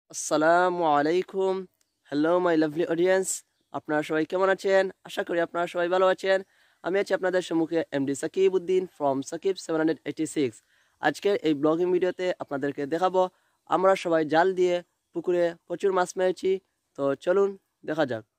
আসসালামু আলাইকুম। Hello my lovely audience, আপনারা সবাই কেমন আছেন? আশা করি আপনারা সবাই ভালো আছেন। আমি আছি আপনাদের সম্মুখে এমডি সাকিব উদ্দিন ফ্রম সাকিব 786। আজকের এই ব্লগিং ভিডিওতে আপনাদেরকে দেখাবো আমরা সবাই জাল দিয়ে পুকুরে প্রচুর মাছ মেরেছি। তো চলুন দেখা যাক।